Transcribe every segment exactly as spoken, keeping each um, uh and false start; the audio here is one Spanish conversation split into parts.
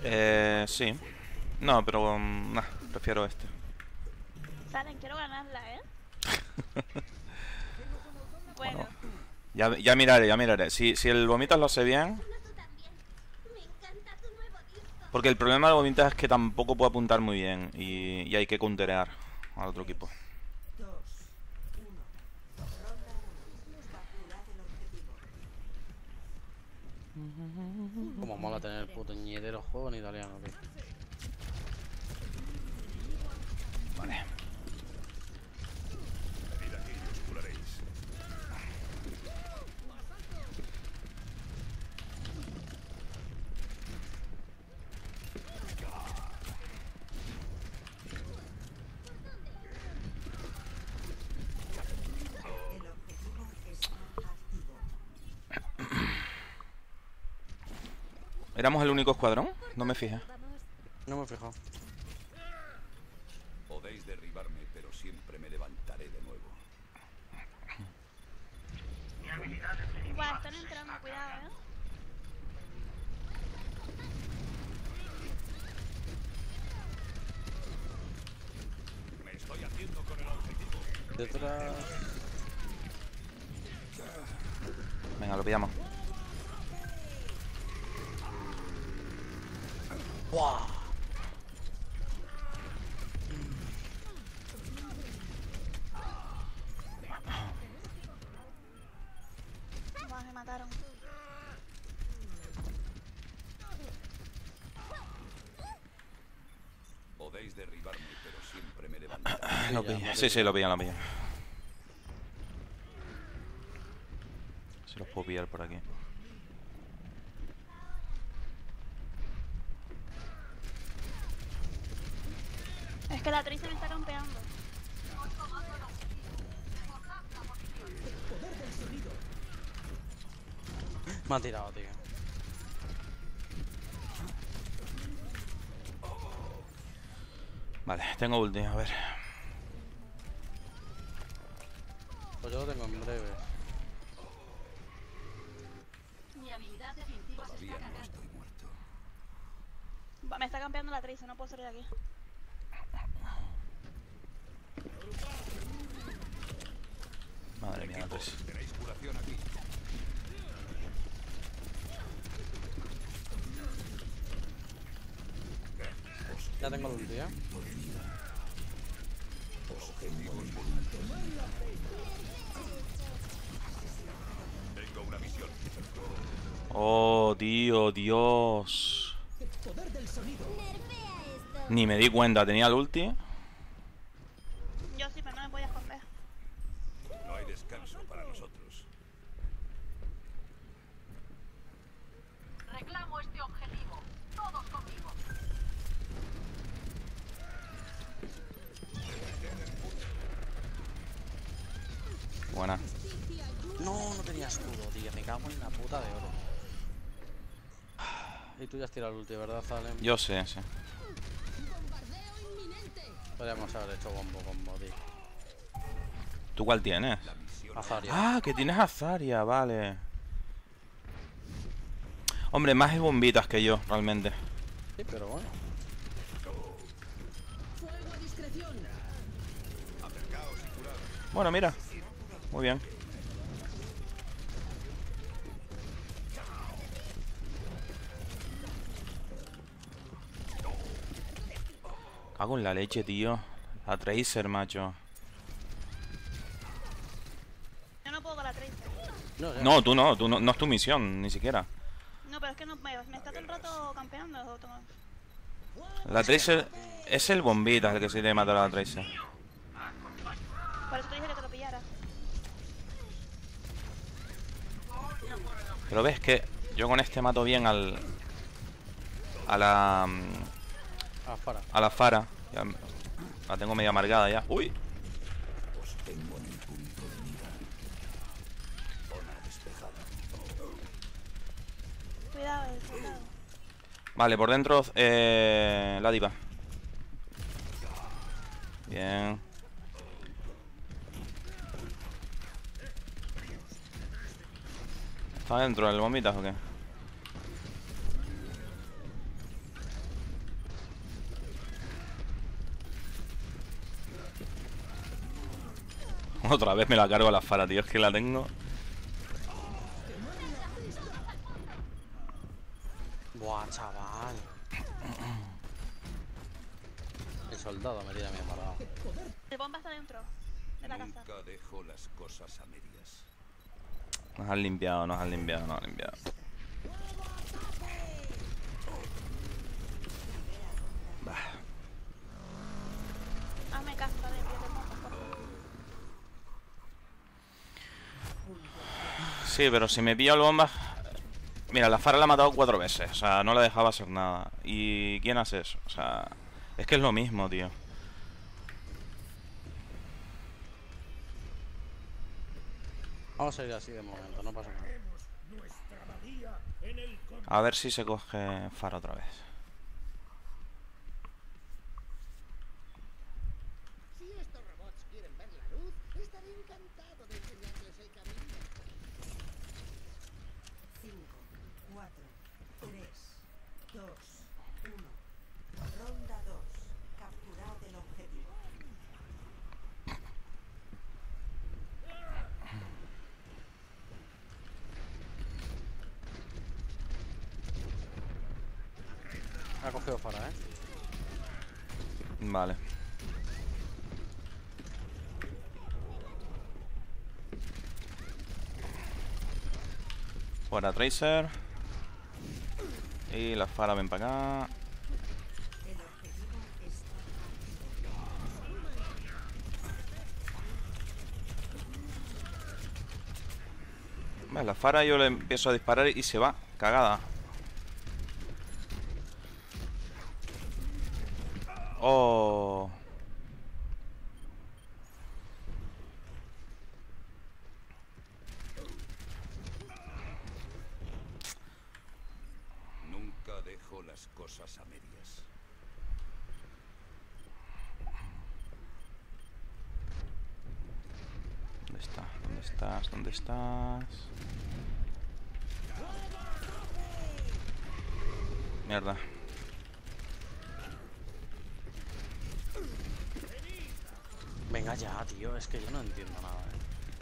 Eh, sí. No, pero um, nah, prefiero este. Salen, quiero ganarla, ¿eh? Bueno, Bueno, ya, ya miraré, ya miraré. Si, si el Vomitas lo hace bien. Porque el problema del Vomitas es que tampoco puede apuntar muy bien. Y, y hay que counterear al otro equipo. Como mola tener el puto ñetero juego en italiano, tío. Vale. ¿Éramos el único escuadrón? No me fijé. No me he fijado. Podéis derribarme, pero siempre me levantaré de nuevo. igual, están entrando, cuidado, ¿eh? Me estoy haciendo con el objetivo. Detrás. Venga, lo pillamos. ¡Buah! Buah, me mataron. Podéis derribarme, pero siempre me levantaré. Lo pillé. Sí, sí, lo pillan, lo pillan. Se los puedo pillar por aquí. Es que la Tracer me está campeando. Me ha tirado, tío. Vale, tengo ulti, a ver. Pues yo lo tengo en breve. Todavía no estoy muerto. Buah, me está campeando la Tracer, no puedo salir de aquí. Madre mía, pues. Tenéis curación aquí. Ya tengo el ulti, ¿eh? Tengo una misión. Oh, tío, Dios. Ni me di cuenta, tenía el ulti. Yo sí, pero no me voy a esconder. No hay descanso para nosotros. Reclamo este objetivo. Todos conmigo. Buena. No, no tenía escudo, tío. Me cago en la puta de oro. Y tú ya has tirado el ulti, ¿verdad, Zalem? Yo sé, sí. Podríamos haber hecho bombo combo, tío. ¿Tú cuál tienes? Azaria. Ah, que tienes a Zarya, vale. Hombre, más es bombitas que yo, realmente. Sí, pero bueno. Bueno, mira. Muy bien. Cago en la leche, tío. La Tracer, macho. Yo no puedo con la Tracer. No, ya. No, tú no, tú no, no es tu misión, ni siquiera. No, pero es que no me, me está todo el rato campeando. Toma. La Tracer es el bombita el que se le mata a la Tracer. Por eso te dije que te lo pillara. Pero ves que yo con este mato bien al... A la... Ah, para. A la Fara. Ya, la tengo medio amargada ya. ¡Uy! Os tengo en el punto de mira. Zona despejada. Cuidado, eh, cuidado. Vale, por dentro eh, la diva. Bien. ¿Está dentro del bombitas o qué? Otra vez me la cargo a la Fara, tío. Es que la tengo. Buah, chaval. El soldado me tira a mí parado. El bomba está dentro de la casa. Nunca dejo las cosas a medias. Nos han limpiado, nos han limpiado, nos han limpiado. Bah. Hazme caso de pie del bomba, por favor. Sí, pero si me pillo el bomba... Mira, la Fara la ha matado cuatro veces. O sea, no la dejaba hacer nada. ¿Y quién hace eso? O sea... Es que es lo mismo, tío. Vamos a ir así de momento, no pasa nada. A ver si se coge Fara otra vez. Si estos robots quieren ver la luz, estaré encantado de enseñarles el camino. cinco, cuatro, tres, dos, uno. Ronda dos. Capturad el objetivo. Ha cogido Fara, eh. Vale. Fuera Tracer. Y la Fara ven para acá. El objetivo está Vale, la Fara yo le empiezo a disparar y se va. Cagada. Oh. Nunca dejo las cosas a medias. ¿Dónde estás? ¿Dónde estás? ¿Dónde estás? Mierda. Venga ya, tío, es que yo no entiendo nada, eh.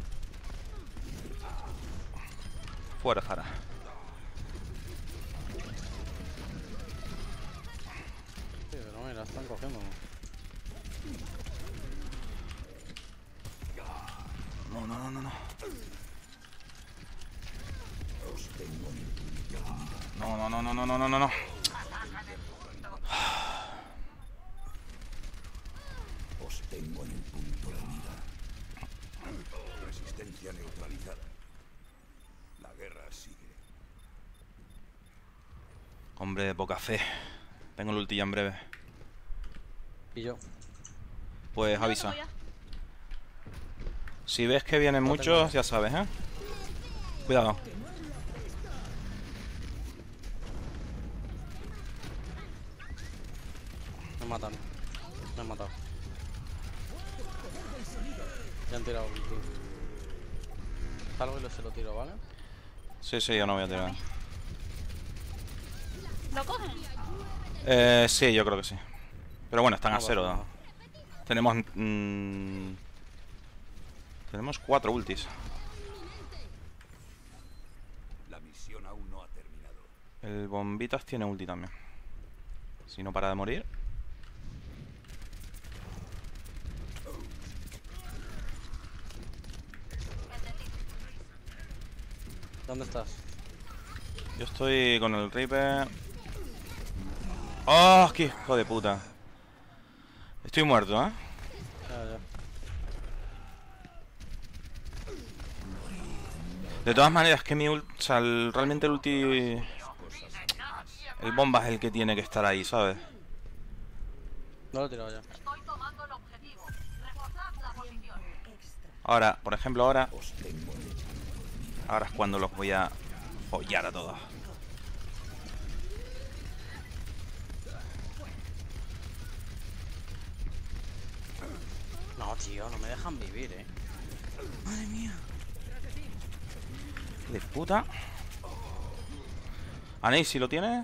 Fuera, Fara. Sí, pero mira, están cogiendo. No, no, no, no, no. No, no, no, no, no, no, no, no, no. Os tengo en el punto de mira. Resistencia neutralizada. La guerra sigue. Hombre, poca fe. Tengo el ulti ya en breve. Y yo. Pues Yo avisa. te voy a- Si ves que vienen No tengo muchos, ya sabes, ¿eh? Cuidado. Me matan. Me han matado. Ya han tirado un tío. Salgo y lo- se lo tiro, ¿vale? Sí, sí, yo no voy a tirar. ¿Lo cogen? Eh, sí, yo creo que sí. Pero bueno, están No a pasa cero. nada. Tenemos... mm, tenemos cuatro ultis. La misión aún no ha terminado. El Bombitas tiene ulti también. Si no para de morir. ¿Dónde estás? Yo estoy con el Reaper. ¡Oh, qué hijo de puta! Estoy muerto, ¿eh? Ya, ya. De todas maneras, que mi ult... O sea, el- realmente el ulti... El bomba es el que tiene que estar ahí, ¿sabes? No lo he tirado ya. Estoy tomando el objetivo. Reforzad la posición. extra. Ahora, por ejemplo, ahora... Os tengo en el Ahora es cuando los voy a follar a todos. No, tío, no me dejan vivir, eh. Madre mía. De puta. Anei, si lo tienes...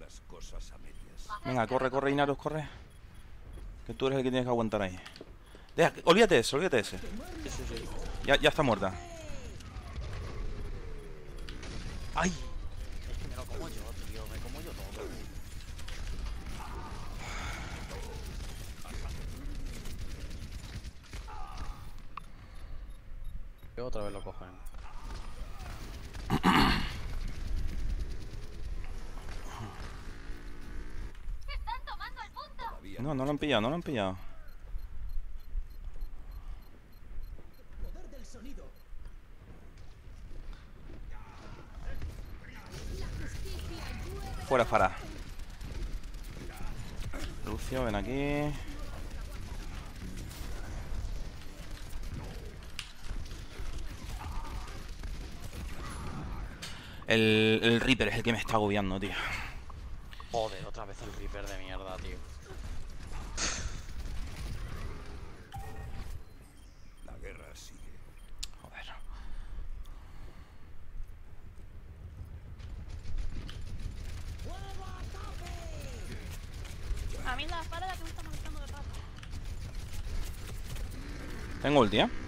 las cosas a medias. Venga, corre, corre, Inaros, corre. Que tú eres el que tienes que aguantar ahí. Deja, olvídate de eso, olvídate de ese. Sí, sí, sí. Ya, ya está muerta. ¡Ay! Es que me lo como yo, tío. Me como yo todo. Que otra vez lo cogen. ¡Están tomando el punto! Todavía No, no lo han pillado, no lo han pillado. Poder del sonido. Fuera, Farah. Lucio, ven aquí. El, el Reaper es el que me está agobiando, tío. Joder, otra vez el Reaper de mierda, tío. la guerra sigue. Joder. A mí la espada es la que me está molestando de paso. Tengo ulti, ¿eh?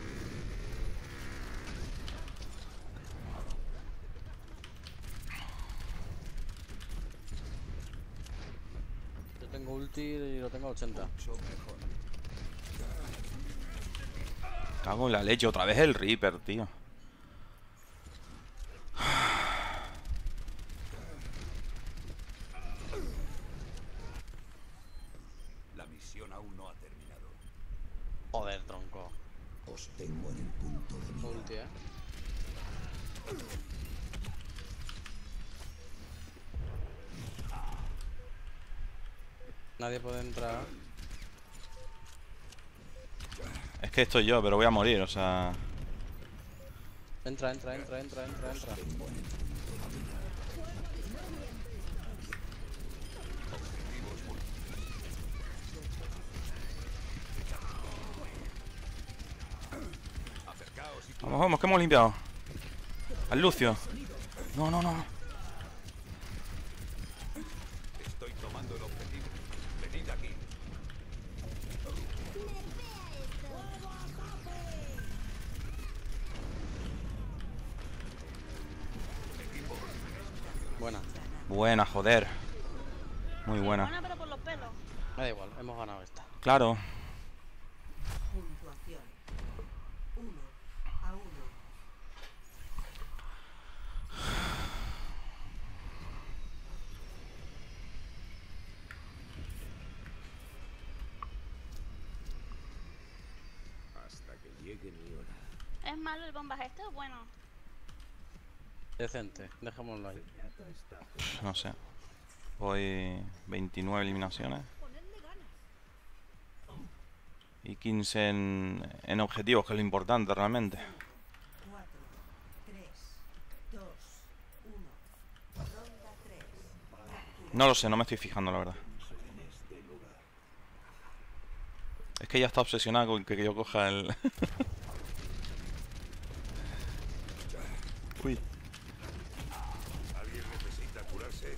Yo tengo ulti y lo tengo a ochenta. Mucho mejor. Cago en la leche, otra vez el Reaper, tío. La misión aún no ha terminado. Joder, tronco. Os tengo en el punto de mira. Ulti, eh. Nadie puede entrar. Es que estoy yo, pero voy a morir, o sea... Entra, entra, entra, entra, entra, entra. Acercaos y Vamos, vamos, que hemos limpiado. Al Lucio. No, no, no. estoy tomando el objetivo. Venid aquí. Buena. Buena, joder. Muy buena. Buena, pero por los pelos. Me da igual, hemos ganado esta. Claro. Puntuación. Uno a uno. Hasta que llegue mi hora. ¿Es malo el bombas este o bueno? Decente, dejémoslo ahí. No sé. Voy veintinueve eliminaciones. Y quince en, en objetivos, que es lo importante realmente. Cuatro, tres, dos, uno. Ronda tres. No lo sé, no me estoy fijando, la verdad. Es que ella está obsesionada con que yo coja el... Uy. ¿Alguien necesita curarse?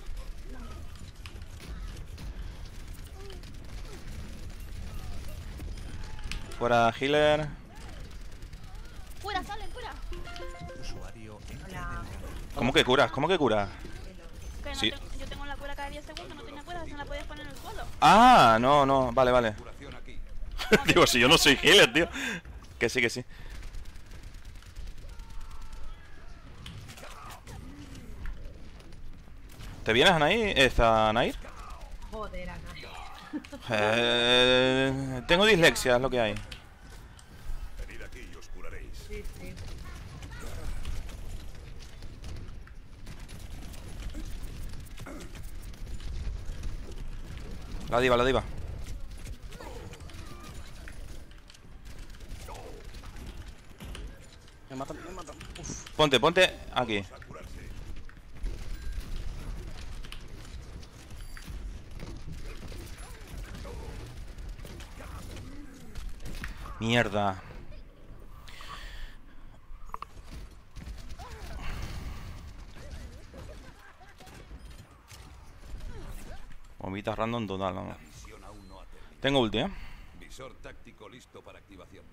Fuera healer. ¡Fuera, salen, fuera! Usuario ¿Cómo que curas? ¿Cómo que curas? Que no Sí. tengo- yo tengo la cura cada diez segundos, no tenía cura, se la podías poner en el suelo. Ah, no, no. Vale, vale. curación aquí. Digo, si yo no soy healer, tío. Que sí, que sí. ¿Te vienes, Anaí? ¿Esta Nair? Joder, Ana. Eh, tengo dislexia, es lo que hay. Venid aquí y os curaréis. Sí, sí. La diva, la diva. Me matan, me matan. Uf. Ponte, ponte aquí. A curarse. Mierda. Bombita random total, vamos. La misión aún no ha terminado. Tengo ulti, ¿eh? Visor táctico listo para activación.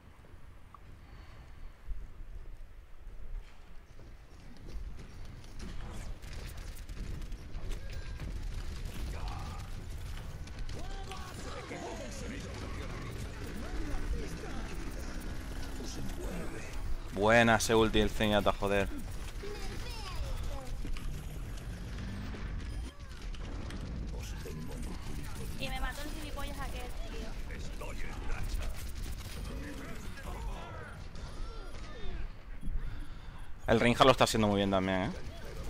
Buena ese ulti del Zenyatta, joder. Y me mató el gilipollas aquel, tío. Estoy en racha. El Reinhardt lo está haciendo muy bien también, ¿eh?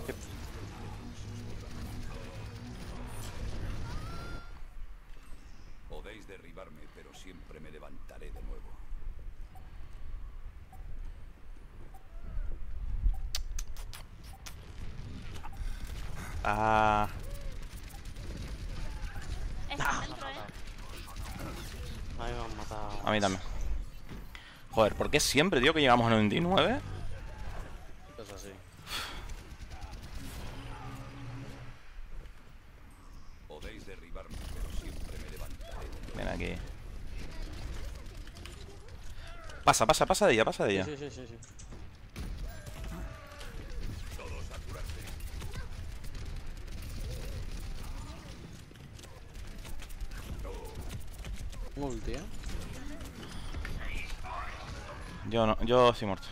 Podéis derribarme, pero siempre me levantaré de nuevo. Ah, Está dentro, eh. Ahí me han matado. a mí también. Joder, ¿por qué siempre, tío, que llegamos a noventa y nueve? Es así. Podéis derribarme, pero siempre me levantaré de nuevo. Ven aquí. Pasa, pasa, pasa de ella, pasa de ella. Sí, sí, sí, sí, sí. Todos a curarse. Un ulti, ¿eh? Yo no, yo estoy muerto.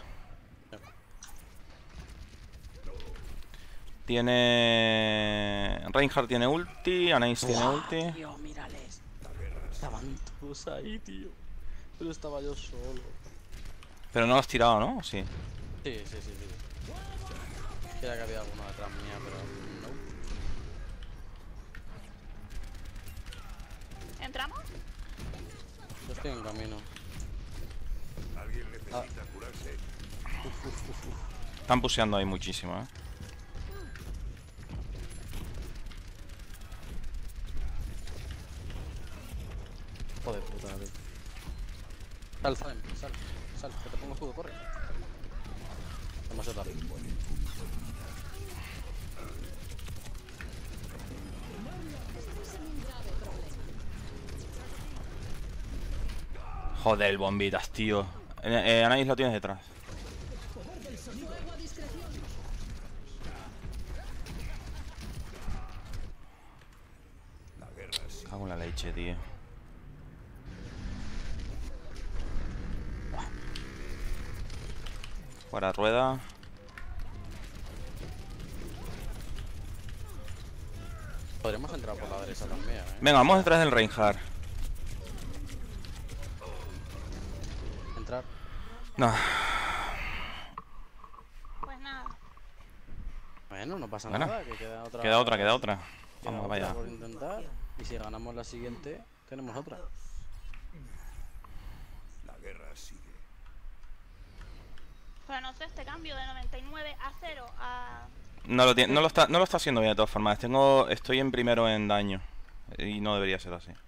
Tiene... Reinhardt tiene ulti, Anais tiene ulti. Tío, mírales. Estaban todos ahí, tío. Pero estaba yo solo. Pero no lo has tirado, ¿no? Sí. Sí, sí, sí, sí. Quería que había alguno detrás mía, pero no. ¿Entramos? Yo estoy en camino. Alguien necesita curarse. Están puseando ahí muchísimo, ¿eh? Joder, puta, tío. Sal, sal, sal, sal, que te pongo escudo, corre. Demasiado tarde. Joder, bombitas, tío. Eh, eh, Anais lo tienes detrás. La guerra sí. Cago en la leche, tío. Fuera rueda. Podríamos entrar por la derecha también, eh. Venga, vamos detrás del Reinhardt. Entrar. No. Pues nada. Bueno, no pasa Bueno. nada, que queda otra. Queda otra, queda otra. queda Vamos, otra vaya. por intentar. Y si ganamos la siguiente, tenemos otra. La guerra sigue. Pero no sé, este cambio de noventa y nueve a cero a... No lo, tiene- no, lo está, no lo está haciendo bien de todas formas. Tengo, estoy en primero en daño. Y no debería ser así.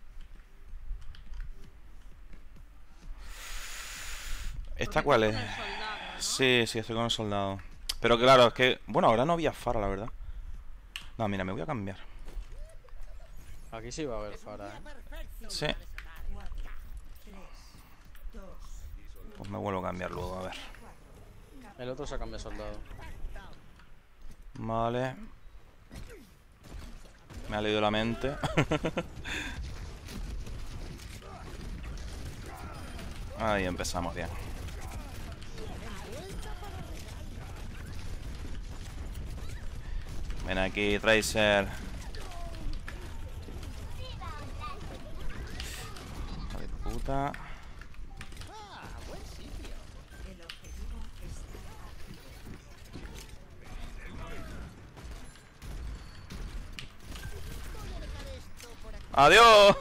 ¿Esta cuál es? Con el soldado, ¿no? Sí, sí, estoy con el soldado. Pero claro, es que... Bueno, ahora no había Fara, la verdad. No, mira, me voy a cambiar. Aquí sí va a haber Fara, eh. Sí. cuatro, tres, dos, Pues me vuelvo a cambiar luego, a ver. El otro se ha cambiado soldado. Vale. Me ha leído la mente. Ahí empezamos bien. Ven aquí, Tracer. Hijo de puta. el objetivo está ¡Adiós!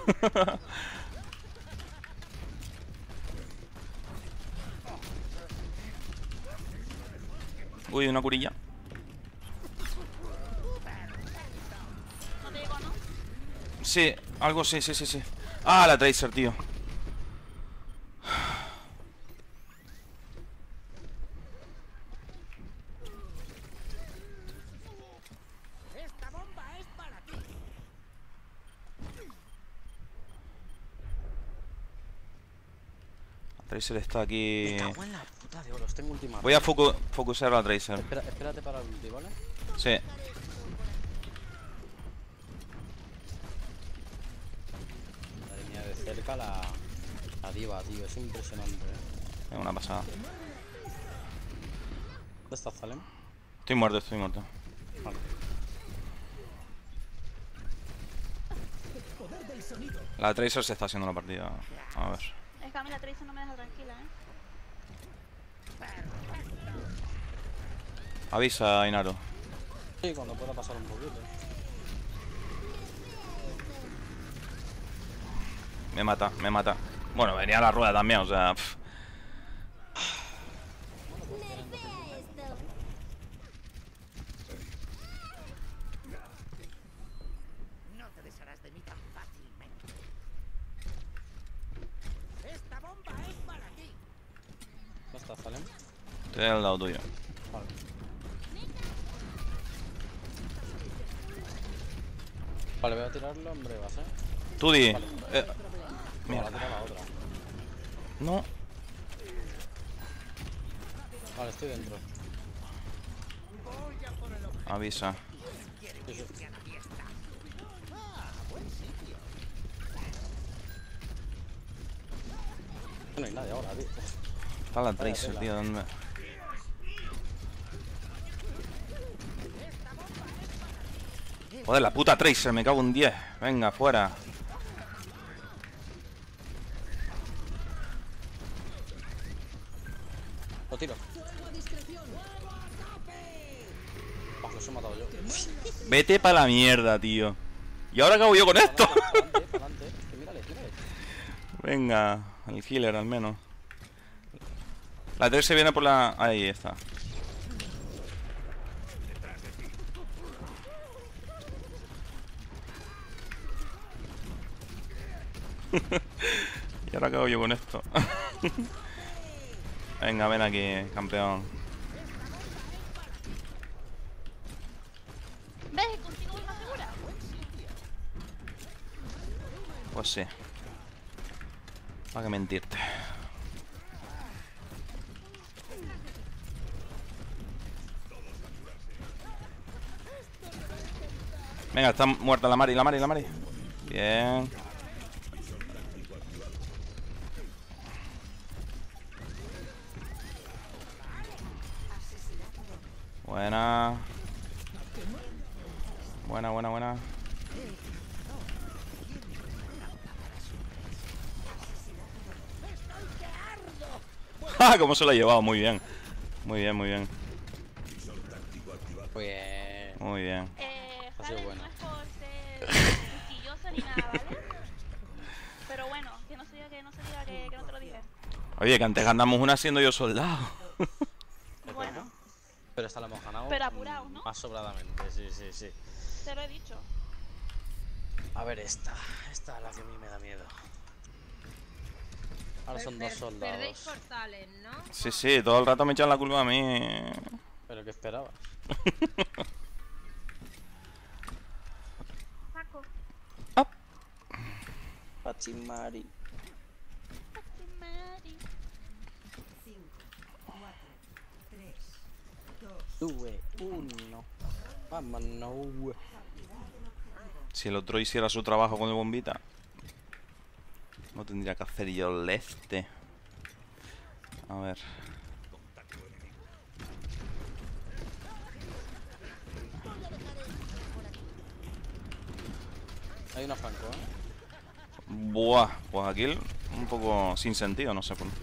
Uy, una curilla. No te digo, ¿no? Sí, algo sí, sí, sí, sí. Ah, la Tracer, tío. Esta bomba es para ti. Tracer está aquí. Me cago en la puta de oros, tengo última. Voy a focu focusar a la Tracer. Espera, espérate para el ulti, ¿vale? Sí. Madre mía, de cerca la, la diva, tío, es impresionante, eh. Es una pasada. ¿Dónde está Zalem? Estoy muerto, estoy muerto. Vale. La Tracer se está haciendo la partida. A ver. Es que a mí la Tracer no me deja tranquila, ¿eh? Avisa, Inaru. Sí, cuando pueda pasar un poquito. Me mata, me mata. Bueno, venía a la rueda también, o sea. Pff. No te desharás de mí tan fácilmente. Esta bomba es para ti. ¿Dónde está Zalem? Estoy al lado tuyo. Vale. Vale, voy a tirarlo en brevas, eh. Tudi. Vale. Eh, No, la mierda. tira la otra. No. Vale, estoy dentro. Avisa. Sí, sí. No hay nadie ahora, tío. Está la Tracer, tío. ¿Dónde? Joder, la puta Tracer, me cago en diez. Venga, fuera. Lo tiro. Bah, los he matado yo. Vete para la mierda, tío. ¿Y ahora qué hago yo con esto? Adelante, adelante. Es que mírale, mírale. Venga, el healer al menos. La Tracer viene por la... Ahí está. ¿Y ahora qué hago yo con esto? Venga, ven aquí, campeón. ¿Ves? Contigo voy más segura. Pues sí. Para que mentirte. Venga, está muerta la Mari, la Mari, la Mari. Bien. Buena. Buena, buena, buena. ¡Ja! ¿Cómo se lo ha llevado? Muy bien. Muy bien, muy bien. Muy bien. Muy bien. Eh, Ha sido Jalen, bueno. no es por ser quisquillosa ni nada, ¿vale? Pero bueno, que no se diga que no se diga que, que no te lo dije. Oye, que antes ganamos una siendo yo soldado. Bueno, Pero esta la hemos ganado. pero apurados, ¿no? Más sobradamente, sí, sí, sí. Te lo he dicho. A ver, esta. Esta es la que a mí me da miedo. Ahora son dos Perdéis soldados. por Zalen, ¿no? Sí, sí, todo el rato me echan la culpa a mí. Pero ¿qué esperabas? Paco. Pachimari. Mari. cinco, cuatro, tres, dos, Sube. Uno. Vámonos. Si el otro hiciera su trabajo con el bombita, no tendría que hacer yo el este. A ver. Hay una Franco, ¿eh? Buah, pues aquí el- un poco sin sentido, no sé por qué.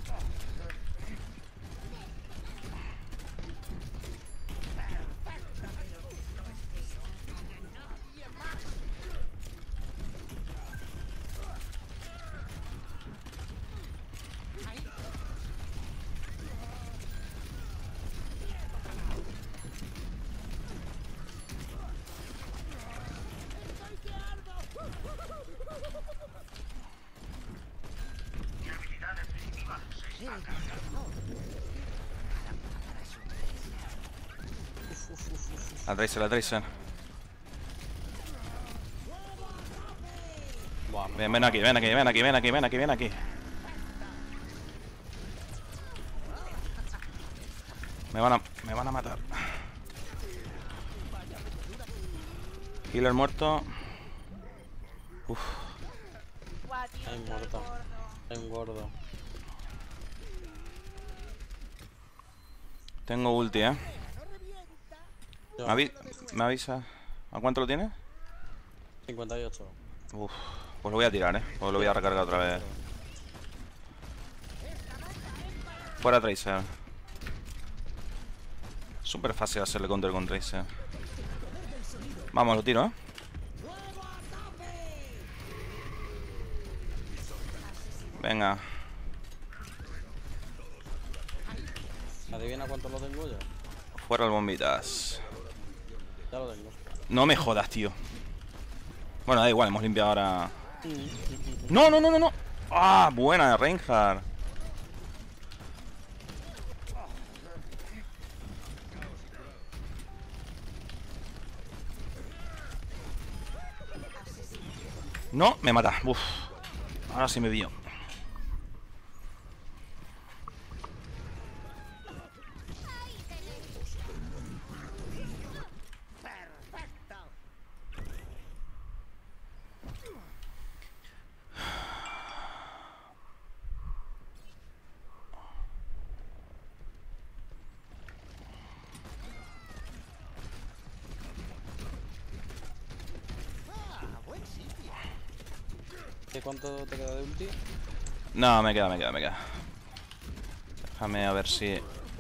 La Tracer, la Tracer. Buah, me Ven, ven aquí, ven aquí, ven aquí, ven aquí, ven aquí, ven aquí. Me van a, me van a matar. Healer muerto. Uf. Guau, tío, Ay, está el muerto. gordo. Hay un gordo. Tengo ulti, eh. Yo, ¿Me, avi- me avisa? ¿A cuánto lo tienes? cincuenta y ocho. Uf. Pues lo voy a tirar, eh. Pues lo voy a recargar otra vez. Fuera Tracer. Súper fácil hacerle counter con Tracer. Vamos, lo tiro, eh. Venga. ¿Adivina cuánto lo tengo yo? Fuera el bombitas. Ya lo tengo. No me jodas, tío. Bueno, da igual, hemos limpiado ahora. No, no, no, no, no. Ah, buena, Reinhardt. No, me mata. Uf. Ahora sí me vio. ¿Qué cuánto te queda de ulti? No, me queda, me queda, me queda. Déjame a ver si...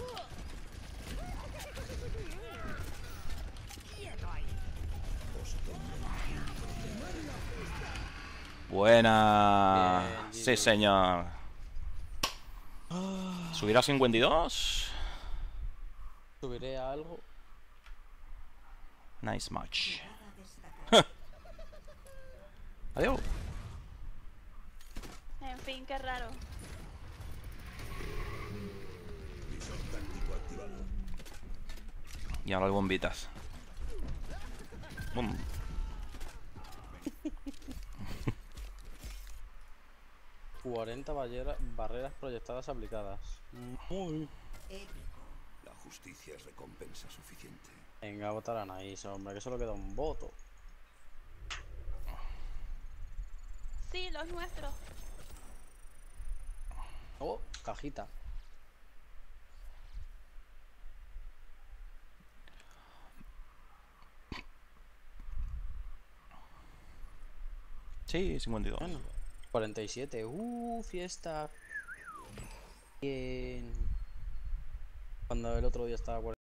Buena. Bien, Sí, G G. señor. ¿Subirá a cincuenta y dos? Subiré a algo. Nice match. Jugada destacada. Adiós. En fin, qué raro. Visor táctico activado. Y ahora el bombitas. Bum. cuarenta barrera- barreras proyectadas aplicadas. Muy. Épico. La justicia es recompensa suficiente. Venga, a votar a Anaís, hombre, que solo queda un voto. Sí, los nuestros. Oh, cajita. Sí, cincuenta y dos. Bueno, cuarenta y siete. Uh, fiesta. Bien. Cuando el otro día estaba